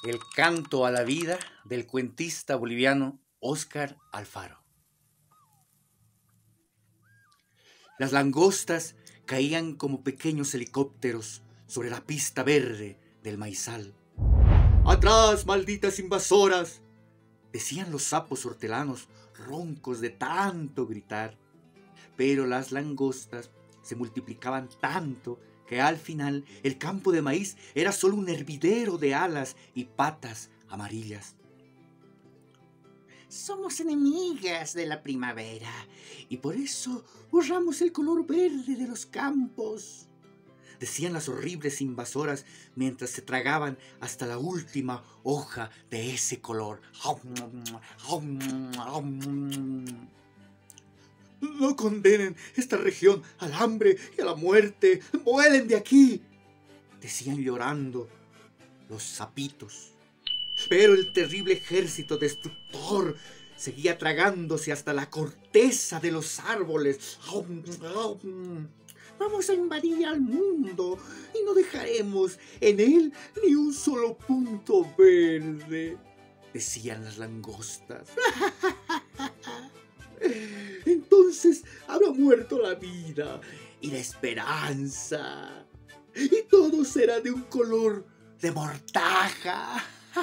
El canto a la vida del cuentista boliviano Óscar Alfaro. Las langostas caían como pequeños helicópteros sobre la pista verde del maizal. ¡Atrás, malditas invasoras!, decían los sapos hortelanos, roncos de tanto gritar. Pero las langostas se multiplicaban tanto que al final el campo de maíz era solo un hervidero de alas y patas amarillas. Somos enemigas de la primavera y por eso borramos el color verde de los campos, decían las horribles invasoras mientras se tragaban hasta la última hoja de ese color. No condenen esta región al hambre y a la muerte. ¡Vuelen de aquí!, decían llorando los sapitos. Pero el terrible ejército destructor seguía tragándose hasta la corteza de los árboles. Vamos a invadir al mundo y no dejaremos en él ni un solo punto verde, decían las langostas. Entonces habrá muerto la vida y la esperanza, y todo será de un color de mortaja.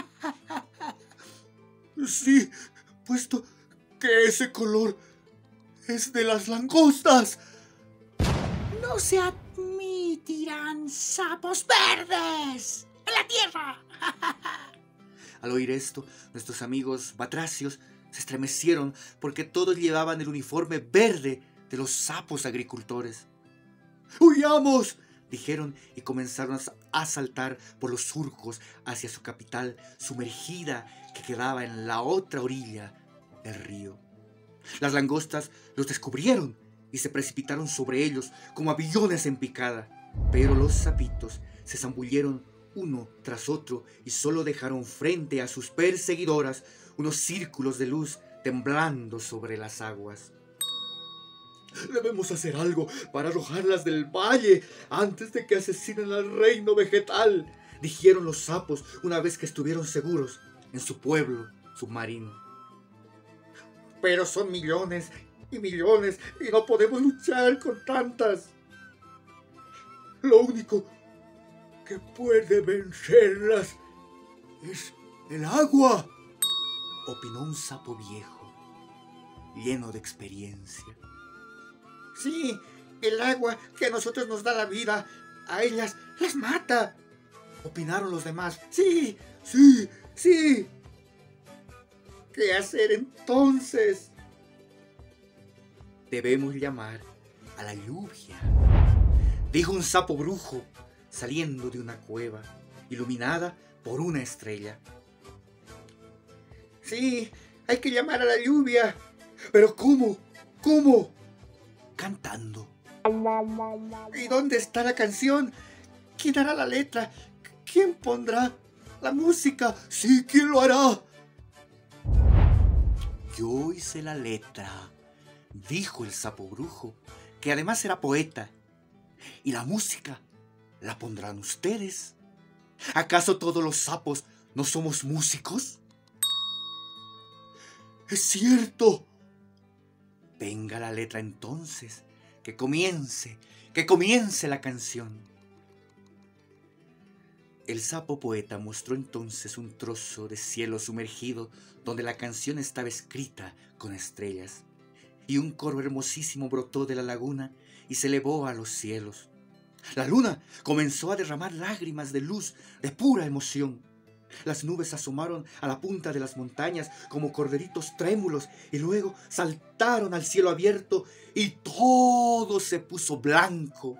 Sí, puesto que ese color es de las langostas. No se admitirán sapos verdes en la tierra. Al oír esto, nuestros amigos batracios se estremecieron porque todos llevaban el uniforme verde de los sapos agricultores. ¡Huyamos!, dijeron y comenzaron a saltar por los surcos hacia su capital sumergida que quedaba en la otra orilla del río. Las langostas los descubrieron y se precipitaron sobre ellos como aviones en picada, pero los sapitos se zambulleron uno tras otro y solo dejaron frente a sus perseguidoras unos círculos de luz temblando sobre las aguas. Debemos hacer algo para arrojarlas del valle antes de que asesinen al reino vegetal, dijeron los sapos una vez que estuvieron seguros en su pueblo submarino. Pero son millones y millones y no podemos luchar con tantas. Lo único que puede vencerlas es el agua, opinó un sapo viejo, lleno de experiencia. Sí, el agua que a nosotros nos da la vida, a ellas las mata, opinaron los demás. Sí, sí, sí. ¿Qué hacer entonces? Debemos llamar a la lluvia, dijo un sapo brujo saliendo de una cueva iluminada por una estrella. Sí, hay que llamar a la lluvia. ¿Pero cómo? ¿Cómo? Cantando. ¿Y dónde está la canción? ¿Quién hará la letra? ¿Quién pondrá la música? Sí, ¿quién lo hará? Yo hice la letra, dijo el sapo brujo, que además era poeta. ¿Y la música la pondrán ustedes? ¿Acaso todos los sapos no somos músicos? ¡Es cierto! Venga la letra entonces, que comience la canción. El sapo poeta mostró entonces un trozo de cielo sumergido donde la canción estaba escrita con estrellas, y un coro hermosísimo brotó de la laguna y se elevó a los cielos. La luna comenzó a derramar lágrimas de luz, de pura emoción. Las nubes asomaron a la punta de las montañas como corderitos trémulos y luego saltaron al cielo abierto y todo se puso blanco.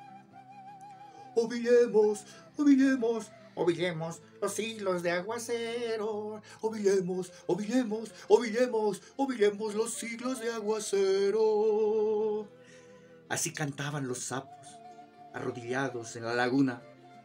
Ovillemos, ovillemos, ovillemos los siglos de aguacero. Ovillemos, ovillemos, ovillemos, ovillemos los siglos de aguacero. Así cantaban los sapos, arrodillados en la laguna.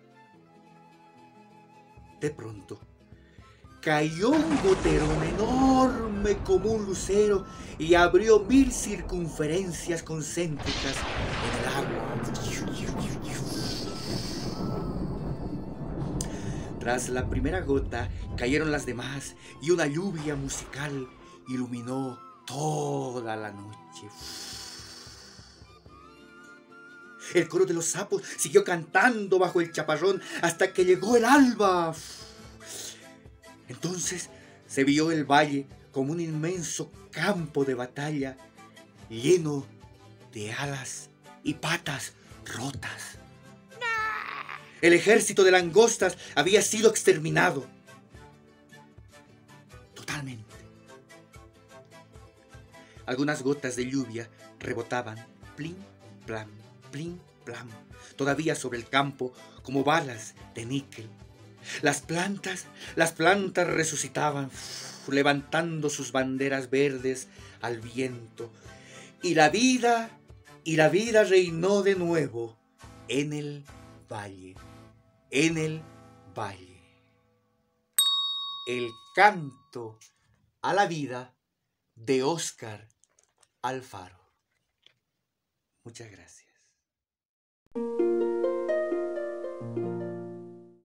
De pronto, cayó un goterón enorme como un lucero y abrió 1000 circunferencias concéntricas en el agua. Tras la primera gota cayeron las demás y una lluvia musical iluminó toda la noche. El coro de los sapos siguió cantando bajo el chaparrón hasta que llegó el alba. Entonces se vio el valle como un inmenso campo de batalla lleno de alas y patas rotas. El ejército de langostas había sido exterminado totalmente. Algunas gotas de lluvia rebotaban, plin, plan, plin, plan, todavía sobre el campo como balas de níquel. Las plantas resucitaban, levantando sus banderas verdes al viento. Y la vida reinó de nuevo en el valle. En el valle. El canto a la vida de Óscar Alfaro. Muchas gracias.